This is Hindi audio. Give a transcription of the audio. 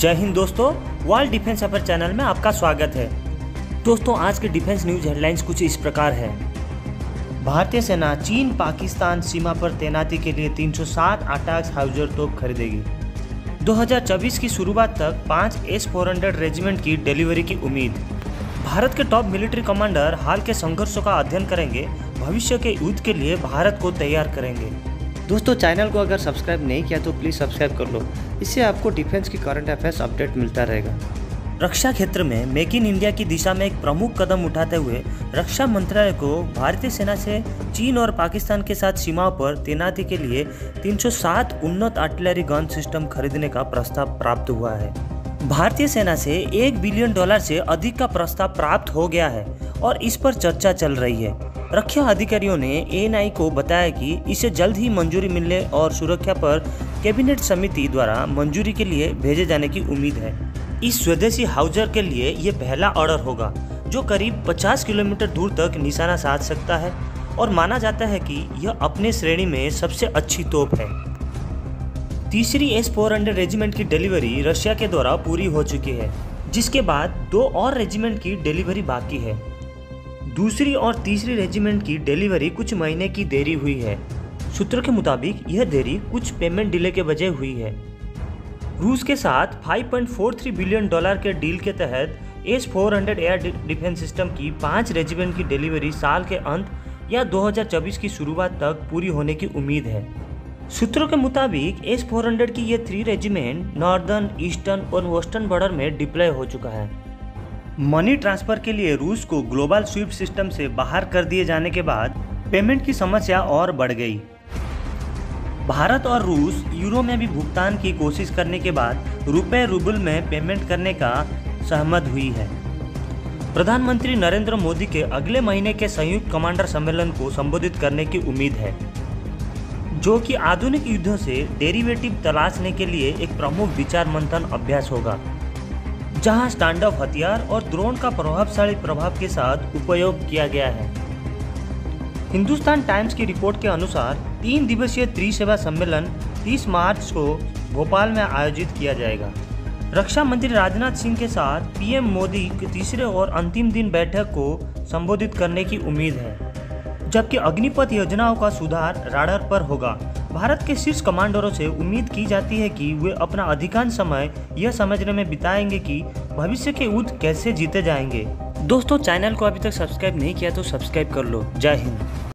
जय हिंद दोस्तों, वर्ल्ड डिफेंस अफेयर चैनल में आपका स्वागत है। दोस्तों, आज के डिफेंस न्यूज हेडलाइंस कुछ इस प्रकार है। भारतीय सेना चीन पाकिस्तान सीमा पर तैनाती के लिए 360 अटैक्स हाउजर तोप खरीदेगी। 2024 की शुरुआत तक 5 S-400 रेजिमेंट की डिलीवरी की उम्मीद। भारत के टॉप मिलिट्री कमांडर हाल के संघर्षों का अध्ययन करेंगे, भविष्य के युद्ध के लिए भारत को तैयार करेंगे। दोस्तों, चैनल को अगर सब्सक्राइब नहीं किया तो प्लीज़ सब्सक्राइब कर लो, इससे आपको डिफेंस की करंट अफेयर्स अपडेट मिलता रहेगा। रक्षा क्षेत्र में मेक इन इंडिया की दिशा में एक प्रमुख कदम उठाते हुए रक्षा मंत्रालय को भारतीय सेना से चीन और पाकिस्तान के साथ सीमाओं पर तैनाती के लिए 360 उन्नत आर्टिलरी गन सिस्टम खरीदने का प्रस्ताव प्राप्त हुआ है। भारतीय सेना से $1 बिलियन से अधिक का प्रस्ताव प्राप्त हो गया है और इस पर चर्चा चल रही है। रक्षा अधिकारियों ने ANI को बताया कि इसे जल्द ही मंजूरी मिलने और सुरक्षा पर कैबिनेट समिति द्वारा मंजूरी के लिए भेजे जाने की उम्मीद है। इस स्वदेशी हाउजर के लिए ये पहला ऑर्डर होगा जो करीब 50 किलोमीटर दूर तक निशाना साध सकता है और माना जाता है कि यह अपने श्रेणी में सबसे अच्छी तोप है। तीसरी S-400 रेजिमेंट की डिलीवरी रशिया के द्वारा पूरी हो चुकी है, जिसके बाद 2 और रेजिमेंट की डिलीवरी बाकी है। दूसरी और तीसरी रेजिमेंट की डिलीवरी कुछ महीने की देरी हुई है। सूत्रों के मुताबिक यह देरी कुछ पेमेंट डिले के वजह हुई है। रूस के साथ $5.43 बिलियन के डील के तहत S-400 एयर डिफेंस सिस्टम की 5 रेजिमेंट की डिलीवरी साल के अंत या 2024 की शुरुआत तक पूरी होने की उम्मीद है। सूत्रों के मुताबिक S-400 की ये 3 रेजिमेंट नॉर्दर्न, ईस्टर्न और वेस्टर्न बॉर्डर में डिप्लॉय हो चुका है। मनी ट्रांसफर के लिए रूस को ग्लोबल स्विफ्ट सिस्टम से बाहर कर दिए जाने के बाद पेमेंट की समस्या और बढ़ गई। भारत और रूस यूरो में भी भुगतान की कोशिश करने के बाद रुपए रूबल में पेमेंट करने का सहमत हुई है। प्रधानमंत्री नरेंद्र मोदी के अगले महीने के संयुक्त कमांडर सम्मेलन को संबोधित करने की उम्मीद है, जो कि आधुनिक युद्धों से डेरिवेटिव तलाशने के लिए एक प्रमुख विचार मंथन अभ्यास होगा, जहां स्टैंड ऑफ हथियार और ड्रोन का प्रभावशाली प्रभाव के साथ उपयोग किया गया है। हिंदुस्तान टाइम्स की रिपोर्ट के अनुसार 3 दिवसीय त्रिसेवा सम्मेलन 30 मार्च को भोपाल में आयोजित किया जाएगा। रक्षा मंत्री राजनाथ सिंह के साथ PM मोदी के तीसरे और अंतिम दिन बैठक को संबोधित करने की उम्मीद है, जबकि अग्निपथ योजनाओं का सुधार राडार पर होगा। भारत के शीर्ष कमांडरों से उम्मीद की जाती है कि वे अपना अधिकांश समय यह समझने में बिताएंगे कि भविष्य के युद्ध कैसे जीते जाएंगे। दोस्तों, चैनल को अभी तक सब्सक्राइब नहीं किया तो सब्सक्राइब कर लो। जय हिंद।